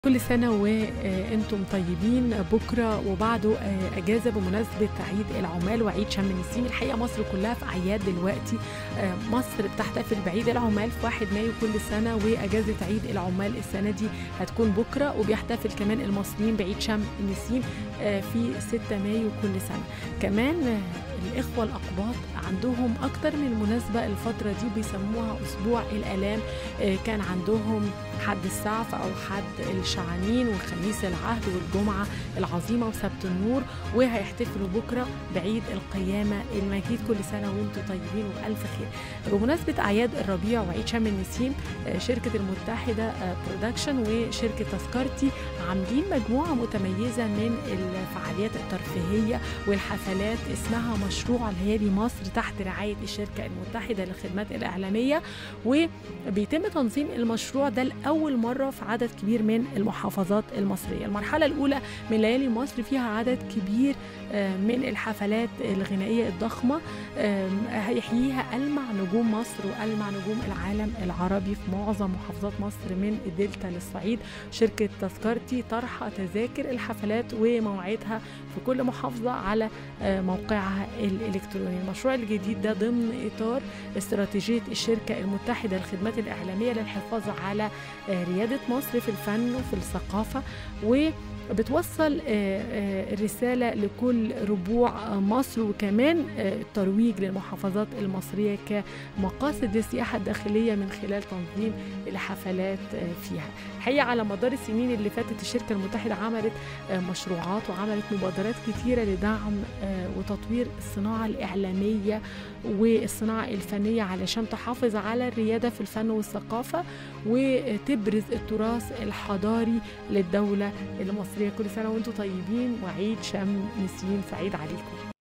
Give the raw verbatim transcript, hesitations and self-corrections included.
كل سنة وانتم طيبين. بكرة وبعده اجازة بمناسبة عيد العمال وعيد شم النسيم. الحقيقة مصر كلها في اعياد دلوقتي. مصر بتحتفل بعيد العمال في واحد مايو كل سنة، واجازة عيد العمال السنة دي هتكون بكرة، وبيحتفل كمان المصريين بعيد شم النسيم في ستة مايو كل سنة. كمان الإخوة الأقباط عندهم أكتر من مناسبة الفترة دي بيسموها أسبوع الآلام. كان عندهم حد السعف أو حد الشعانين وخميس العهد والجمعة العظيمة وسبت النور، وهيحتفلوا بكرة بعيد القيامة المجيد. كل سنة وانتم طيبين وبألف خير. بمناسبة أعياد الربيع وعيد شم النسيم، شركة المتحدة برودكشن وشركة تذكرتي عاملين مجموعة متميزة من الفعاليات الترفيهية والحفلات اسمها مشروع ليالي مصر تحت رعاية الشركة المتحدة للخدمات الإعلامية، وبيتم تنظيم المشروع ده لأول مرة في عدد كبير من المحافظات المصرية. المرحلة الأولى من ليالي مصر فيها عدد كبير من الحفلات الغنائية الضخمة هيحييها ألمع نجوم مصر وألمع نجوم العالم العربي في معظم محافظات مصر من الدلتا للصعيد. شركة تذكرتي طرح تذاكر الحفلات ومواعيدها في كل محافظة على موقعها الإلكتروني. المشروع الجديد ده ضمن إطار استراتيجية الشركة المتحدة للخدمات الإعلامية للحفاظ على ريادة مصر في الفن وفي الثقافة، وبتوصل الرسالة لكل ربوع مصر، وكمان الترويج للمحافظات المصرية كمقاصد السياحة الداخلية من خلال تنظيم الحفلات فيها. الحقيقة على مدار السنين اللي فاتت الشركة المتحدة عملت مشروعات وعملت مبادرات كتيرة لدعم وتطوير الصناعة الإعلامية والصناعة الفنية علشان تحافظ على الريادة في الفن والثقافة وتبرز التراث الحضاري للدولة المصرية. كل سنة وانتم طيبين وعيد شم نسيم سعيد عليكم.